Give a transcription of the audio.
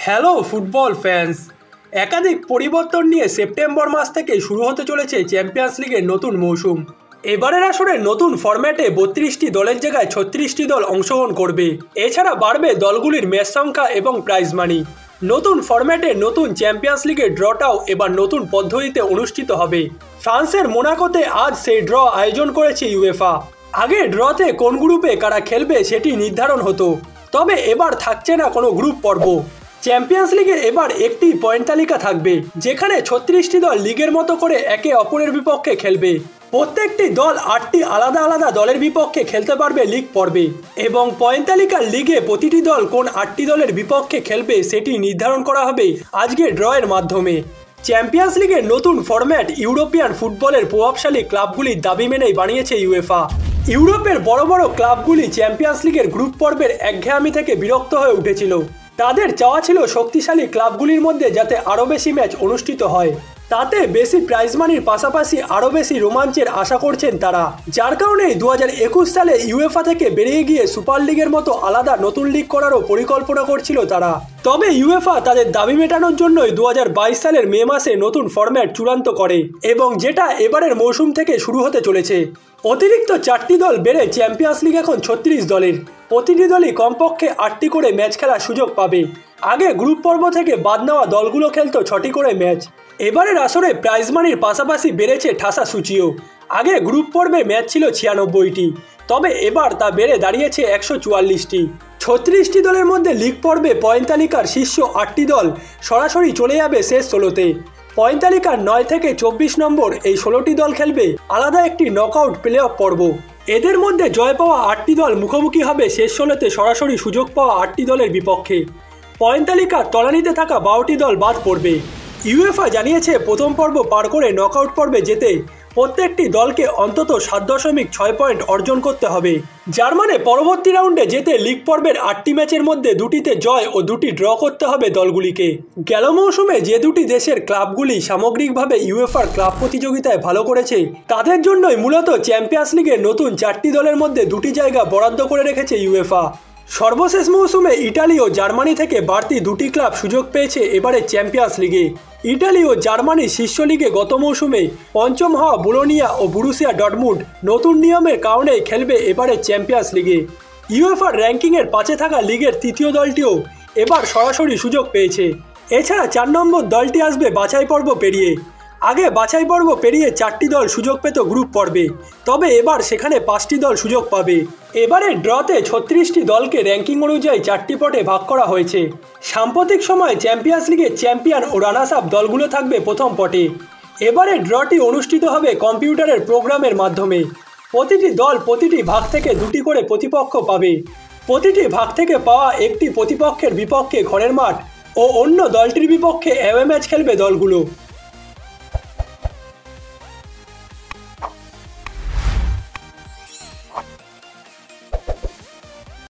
Hello football fans, একাধিক পরিবর্তন নিয়ে সেপ্টেম্বর মাস থেকে শুরু হতে চলেছে চ্যাম্পিয়ন্স লিগের নতুন মৌসুম। এবারের আসরে নতুন ফরম্যাটে 32টি দলের জায়গায় 36টি দল অংশগ্রহণ করবে। এছাড়া বাড়বে দলগুলির ম্যাচ সংখ্যা এবং প্রাইজ মানি। নতুন ফরম্যাটে নতুন চ্যাম্পিয়ন্স লিগের ড্রটাও এবার নতুন পদ্ধতিতে অনুষ্ঠিত হবে। ফ্রান্সের মোনাকোতে আজ সেই ড্র আয়োজন করেছে ইউএফা। আগে ড্রতে কোন গ্রুপে কারা খেলবে সেটি নির্ধারণ হতো, তবে এবার থাকছে না কোনো গ্রুপ পর্ব। চ্যাম্পিয়ন্স লিগে এবার একটি পয়েন্ট তালিকা থাকবে, যেখানে 36টি দল লিগের মতো করে একে অপরের বিপক্ষে খেলবে। প্রত্যেকটি দল 8টি আলাদা আলাদা দলের বিপক্ষে খেলতে পারবে লিগ পর্বে, এবং পয়েন্ট তালিকার লিগে প্রতিটি দল কোন 8টি দলের বিপক্ষে খেলবে সেটি নির্ধারণ করা হবে আজকের ড্রয়ের মাধ্যমে। চ্যাম্পিয়ন্স লিগের নতুন ফরম্যাট ইউরোপিয়ান ফুটবলের প্রভাবশালী ক্লাবগুলির দাবি মেনেই বানিয়েছে ইউএফা। ইউরোপের বড় বড় ক্লাবগুলি চ্যাম্পিয়ন্স লিগের গ্রুপ পর্বের একঘেয়ামি থেকে বিরক্ত হয়ে উঠেছিল। তাদের চাওয়া ছিল শক্তিশালী ক্লাবগুলির মধ্যে যাতে আরও বেশি ম্যাচ অনুষ্ঠিত হয়, তাতে বেশি প্রাইজ মানির পাশাপাশি আরও বেশি রোমাঞ্চের আশা করছেন তারা। যার কারণে 2021 সালে ইউএফা থেকে বেরিয়ে গিয়ে সুপার লিগের মতো আলাদা নতুন লিগ করারও পরিকল্পনা করছিল তারা। তবে ইউএফা তাদের দাবি মেটানোর জন্যই 2022 সালের মে মাসে নতুন ফরম্যাট চূড়ান্ত করে, এবং যেটা এবারের মৌসুম থেকে শুরু হতে চলেছে। অতিরিক্ত 4টি দল বেড়ে চ্যাম্পিয়ন্স লিগ এখন 36 দলের। প্রতিটি দলই কমপক্ষে 8টি করে ম্যাচ খেলার সুযোগ পাবে। আগে গ্রুপ পর্ব থেকে বাদ নেওয়া দলগুলো খেলতো 6টি করে ম্যাচ। এবারের আসরে প্রাইজ মানির পাশাপাশি বেড়েছে ঠাসা সূচিও। আগে গ্রুপ পর্বে ম্যাচ ছিল 96টি, তবে এবার তা বেড়ে দাঁড়িয়েছে 144টি। 36টি দলের মধ্যে লিগ পর্বে পয়েন্ট তালিকার শীর্ষ 8টি দল সরাসরি চলে যাবে শেষ 16তে। পয়েন্ট তালিকার 9 থেকে 24 নম্বর এই 16টি দল খেলবে আলাদা একটি নকআউট প্লে অফ পর্ব। এদের মধ্যে জয় পাওয়া 8টি দল মুখোমুখি হবে শেষ 16তে সরাসরি সুযোগ পাওয়া 8টি দলের বিপক্ষে। পয়েন্ট তালিকার তলানিতে থাকা 12টি দল বাদ পড়বে। ইউএফা জানিয়েছে প্রথম পর্ব পার করে নকআউট পর্বে যেতে প্রত্যেকটি দলকে অন্তত 7.6 পয়েন্ট অর্জন করতে হবে, যার মানে পরবর্তী রাউন্ডে যেতে লিগ পর্বের 8টি ম্যাচের মধ্যে 2টিতে জয় ও 2টি ড্র করতে হবে দলগুলিকে। গেল মৌসুমে যে 2টি দেশের ক্লাবগুলি সামগ্রিকভাবে ইউএফার ক্লাব প্রতিযোগিতায় ভালো করেছে, তাদের জন্যই মূলত চ্যাম্পিয়ন্স লিগের নতুন 4টি দলের মধ্যে 2টি জায়গা বরাদ্দ করে রেখেছে ইউএফা। সর্বশেষ মৌসুমে ইটালি ও জার্মানি থেকে বাড়তি 2টি ক্লাব সুযোগ পেয়েছে এবারে চ্যাম্পিয়ন্স লিগে। ইটালি ও জার্মানি শীর্ষ লিগে গত মৌসুমে পঞ্চম হওয়া বোলোনিয়া ও বুরুসিয়া ডর্টমুন্ড নতুন নিয়মের কারণেই খেলবে এবারে চ্যাম্পিয়ন্স লিগে। ইউএফার র্যাঙ্কিংয়ের 5-এ থাকা লিগের তৃতীয় দলটিও এবার সরাসরি সুযোগ পেয়েছে। এছাড়া 4 নম্বর দলটি আসবে বাছাই পর্ব পেরিয়ে। আগে বাছাই পর্ব পেরিয়ে 4টি দল সুযোগ পেত গ্রুপ পর্বে, তবে এবার সেখানে 5টি দল সুযোগ পাবে। এবারে ড্রতে 36টি দলকে র্যাঙ্কিং অনুযায়ী 4টি পটে ভাগ করা হয়েছে। সাম্প্রতিক সময়ে চ্যাম্পিয়ন্স লিগের চ্যাম্পিয়ন ও রানার্স আপ দলগুলো থাকবে প্রথম পটে। এবারে ড্রটি অনুষ্ঠিত হবে কম্পিউটারের প্রোগ্রামের মাধ্যমে। প্রতিটি দল প্রতিটি ভাগ থেকে 2টি করে প্রতিপক্ষ পাবে। প্রতিটি ভাগ থেকে পাওয়া একটি প্রতিপক্ষের বিপক্ষে ঘরের মাঠ ও অন্য দলটির বিপক্ষে অ্যাওয়ে ম্যাচ খেলবে দলগুলো।